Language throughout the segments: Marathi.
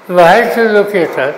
बाहेरचे लोक येतात,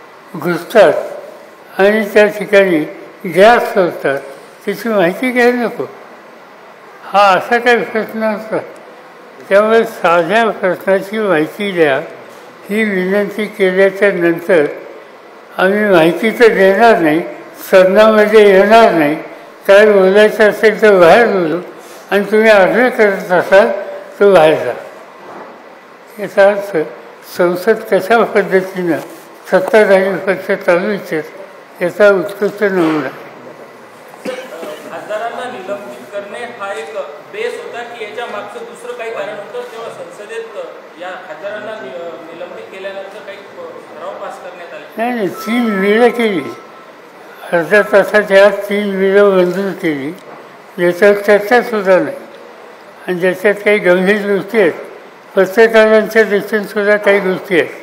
घुसतात आणि त्या ठिकाणी गॅस सोडतात, त्याची माहिती घ्यायला नको. हा असा काही प्रश्न असतो. त्यामुळे साध्या प्रश्नाची माहिती द्या ही विनंती केल्याच्या नंतर आम्ही माहिती तर देणार नाही, सदनामध्ये येणार नाही, काय बोलायचं असेल तर बाहेर बोलू आणि तुम्ही आग्रह करत असाल तर बाहेर जा. याचा अर्थ संसद कशा पद्धतीनं सत्ताधारी पक्ष चालू इच्छित याचा उत्कृष्ट नमुना. खासदारांना निलंबित करणे हा एक बेस होता की याच्या मागचं दुसरं काही कारण होतं, तेव्हा संसदेत या खासदारांना निलंबित केल्यानंतर काही ठराव पास करण्यात आले? नाही, 3 बिलं केली, अर्ध्या तासाच्या आत 3 बिलं मंजूर केली, ज्याच्यावर चर्चासुद्धा नाही आणि ज्याच्यात काही गंभीर गोष्टी आहेत, पत्रकारांच्या दृष्टीनंसुद्धा काही गोष्टी आहेत.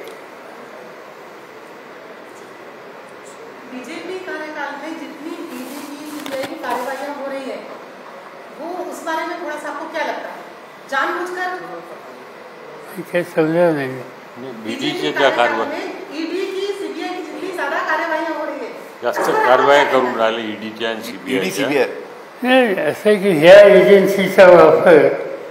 बीजेपी कार्यकाल में जितनी ईडी की सीबीआई की कार्रवाइयां हो रही है वो उस बारे में थोड़ा सा आपको क्या लगता है? जानबूझकर काही समजा नाही. बीजेपीच्या कारवाई ईडी की सीबीआई की जितनी ज्यादा कार्रवाइयां हो रही है, जास्त कारवाया करून राहिले ईडीच्या आणि सीबीआयच्या. नाही, असं की ह्या एजन्सीचा वापर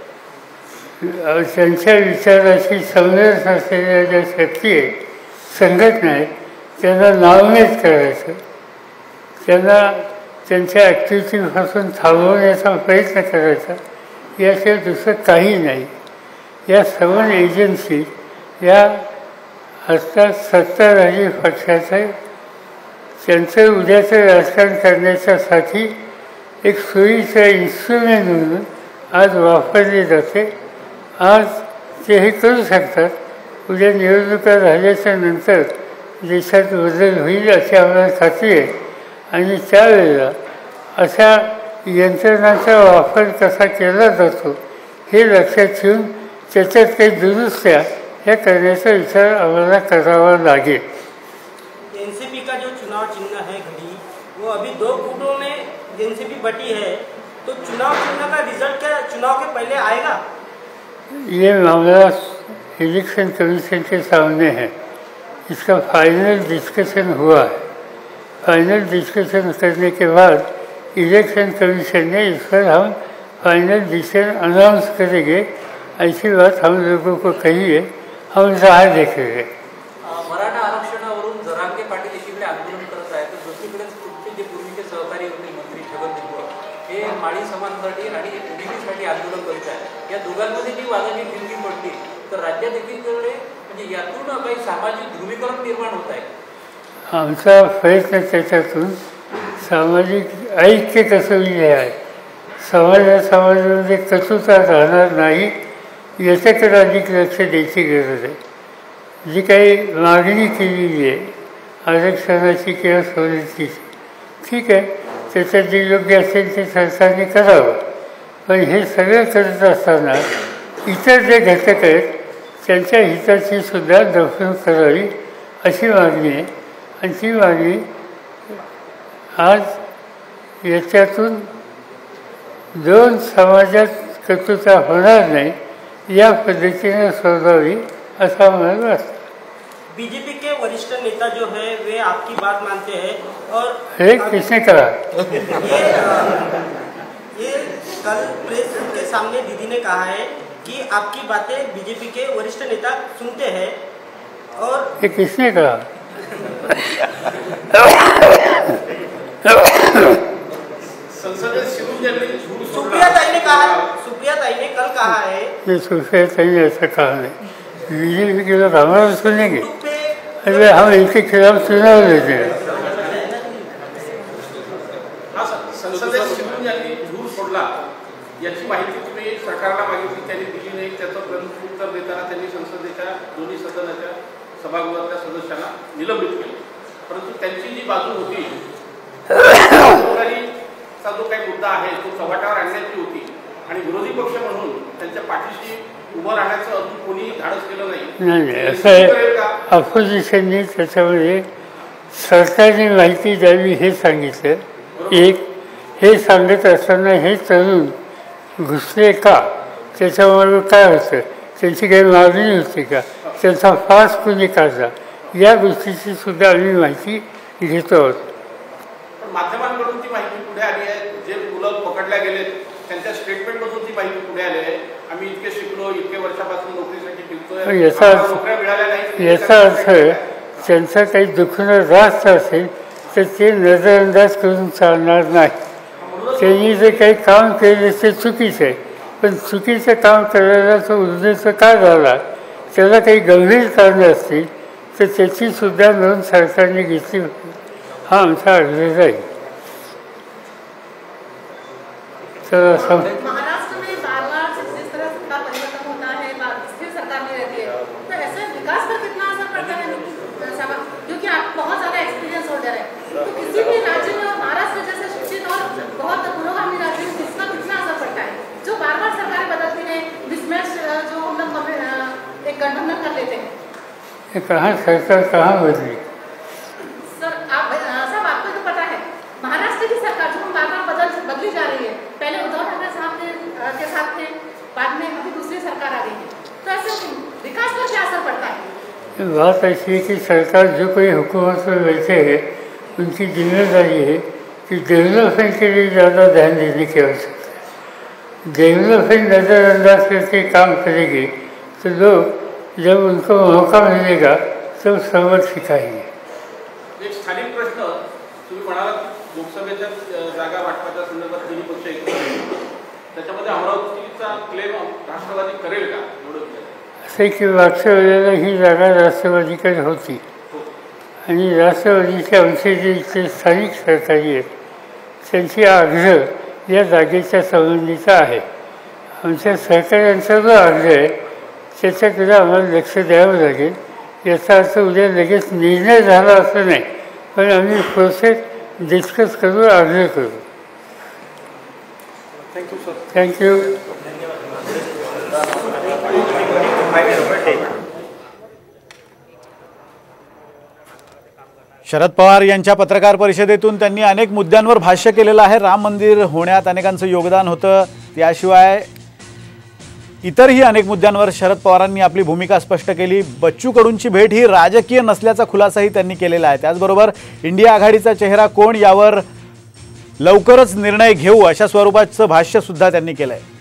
त्यांच्या विचाराशी समजत असलेल्या ज्या शक्ती आहेत, संघटना आहेत, त्यांना नावमेद करायचं, त्यांना त्यांच्या ॲक्टिव्हिटीपासून थांबवण्याचा प्रयत्न करायचा, याशिवाय दुसरं काही नाही. या सर्व एजन्सी या असतात सत्ताधारी पक्षाचं त्यांचं उद्याचं राजकारण करण्याच्यासाठी एक सोयीचं इन्स्ट्रुमेंट म्हणून आज वापरले जाते. आज ते हे करू शकतात. उद्या निवडणुका झाल्याच्या नंतर देशात बदल होईल अशी आम्हाला खात्री आहे आणि त्यावेळेला अशा यंत्रणांचा वापर कसा केला जातो हे लक्षात ठेवून त्याच्यात काही दुरुस्त्या ह्या करण्याचा विचार आम्हाला करावा लागेल. एनसीपी का जो चुनाव चिन्ह है घड़ी, वो अभी 2 गुटों में एनसीपी बटी है, तो चुनाव चिन्ह का रिजल्ट क्या चुनाव के पहले आएगा? ये मामला इलेक्शन कमीशन के सामने है. इसका फाइनल डिस्कशन हुआ है. फाइनल डिस्कशन करने के बाद इलेक्शन कमीशन ने इस पर हम फाइनल डिसीजन अनाउंस करेंगे. ऐसी बात हम लोगों को कही है, हम राह देखेंगे. मराठा आरक्षणावरून जरांगे पाटील एकीकडे आंदोलन करत आहे, तर दुसरीकडे तुमचे जे पूर्वीचे सहकारी होते मंत्री छगन भुजबळ हे माळी समाजासाठी आणि ओबीसीसाठी आंदोलन करत आहे. या दोघांमध्ये जी वादाची ठिणगी पडली तर राज्यात एकीकडे म्हणजे यातून काही सामाजिक ध्रुवीकरण निर्माण होत आहे. आमचा प्रयत्न त्याच्यातून सामाजिक ऐक्य कसं आहे, समाजामध्ये कचुता राहणार नाही याच्याकडे अधिक लक्ष द्यायची गरज आहे. जी काही मागणी केलेली आहे आरक्षणाची किंवा सवलतीची, ठीक आहे, त्याच्यात जे योग्य असेल ते सरकारने करावं. पण हे सगळं करत असताना इतर जे घटक आहेत त्यांच्या हिताची सुद्धा दखल करावी अशी मागणी आहे. आणि ती मागणी आज याच्यातून 2 समाजात कटुता होणार नाही या पद्धतीने सोडवावी असं मला वाटतं. बीजेपी के वरिष्ठ नेता जो है वे आपकी बात मानते हैं और किसने कहा? ये कल प्रेस के सामने दीदी ने कहा है कि आपकी बातें बीजेपी के वरिष्ठ नेता सुनते हैं. और ये किसने कहा? सुप्रिया ताई ने कहा, सुप्रिया ताई ने कल कहा है. ये सुप्रिया ताई ने ऐसा कहा नहीं. बीजेपी के लोग हमारा सुनेंगे? अरे हम इनके खिलाफ चुनाव लेते हैं. संसदेत शिवून यांनी धूर सोडला याची माहिती तुम्ही सरकारला मागितली, त्यांनी दिली नाही. त्याचं प्रत्युत्तर देताना त्यांनी संसदेच्या दोन्ही सदनाच्या सभागृहातल्या सदस्यांना निलंबित केलं. परंतु त्यांची जी बाजू होती सरकारीचा जो काही मुद्दा आहे तो चव्हाट्यावर आणण्याची होती आणि विरोधी पक्ष म्हणून त्यांच्या पाठीशी उभं राहण्याचं अजून कोणी धाडस केलं नाही. नाही, असं आहे, अपोजिशनने त्याच्यामध्ये सरकारने माहिती द्यावी हे सांगितलं. एक हे सांगत असताना हे तरुण घुसले का, त्याच्याबरोबर काय होतं, त्यांची काही मागणी होती का, त्यांचा फास कोणी काढला, या गोष्टीची सुद्धा आम्ही माहिती घेतो आहोत. पण माध्यमांकडून ती माहिती पुढे आली आहे, जे मुलं पकडल्या गेलेत त्यांच्या स्टेटमेंटमधून ती माहिती पुढे आली आहे. आम्ही इतके शिकलो, इतके वर्षापासून नोकरीसाठी फिरतोय, नोकऱ्या मिळाल्या नाही. याचा अर्थ त्यांचा काही दुखणं रास्त असेल तर ते नजरअंदाज करून चालणार नाही. त्यांनी जे काही काम केले ते चुकीचं आहे, पण चुकीचं काम करायला तो उद्देश का झाला, त्याला काही गंभीर कारणं असतील तर त्याची सुद्धा नोंद सरकारने घेतली होती. हा आमचा आग्रह आहे. तर महाराष्ट्र में बार बार जिस तरह सत्ता परिवर्तन होता है, स्थिर सरकार में रहती है, तो ऐसे विकास पर कितना असर पड़ता है? क्योंकि आप बहुत ज़्यादा एक्सपीरियंस होल्डर है, तो किसी भी राज्य में और महाराष्ट्र जैसे शिक्षित और बहुत पुरोगामी राज्य में इसका कितना असर पड़ता है? जो बार बार सरकारें बदलती हैं, मिसमैच जो हम लोग एक गठबंधन कर लेते हैं. कहाँ सरकार कहाँ बदली? सर साहब आपको तो पता है, महाराष्ट्र की सरकार जो बार बार बदली जा रही है. पहले उद्धव ठाकरे साहब के साथ थे, बाद में अभी दूसरी सरकार आ गई है, तो ऐसे विकास पर क्या असर पड़ता है? बात ऐसी है कि सरकार जो कोई हुकूमत में बैठे हैं उनकी जिम्मेदारी है कि डेवलपमेंट के लिए ज़्यादा ध्यान देने की आवश्यकता है. डेवलपमेंट नज़रअंदाज करके काम करेंगे तो लोग जब उनको मौका मिलेगा तो सबक सिखाएंगे. एक स्थानिक प्रश्न तुम्ही म्हणालात, लोकसभेच्या जागा वाटपाच्या संदर्भात तिन्ही पक्ष एकत्र आहेत, त्याच्यामध्ये अमरावतीचा क्लेम राष्ट्रवादी करेल का? असे की मागच्या वेळेला ही जागा राष्ट्रवादीकडे होती आणि राष्ट्रवादीचे आमचे जे इथले स्थानिक सरकारी आहेत त्यांची आग्रह या जागेच्या संबंधीचा आहे. आमच्या सहकाऱ्यांचा जो आग्रह आहे त्याच्याकडे आम्हाला लक्ष द्यावं लागेल. याचा अर्थ उद्या लगेच निर्णय झाला असं नाही, पण आम्ही प्रोसेस डिस्कस करू, आग्रह करू. Thank you sir. Thank you. Sharad Pawar यांच्या पत्रकार परिषदेतून त्यांनी अनेक मुद्द्यांवर भाष्य केलेलं आहे. राम मंदिर होण्यात अनेकांचं योगदान होतं, त्याशिवाय इतरही अनेक मुद्द्यांवर शरद पवारांनी आपली भूमिका स्पष्ट केली. बच्चू कडूंची भेट ही राजकीय नसल्याचा खुलासाही त्यांनी केलेला आहे. त्याचबरोबर इंडिया आघाडीचा चेहरा कोण यावर लवकरच निर्णय घेऊ अशा स्वरूपाचं भाष्य सुद्धा त्यांनी केलंय.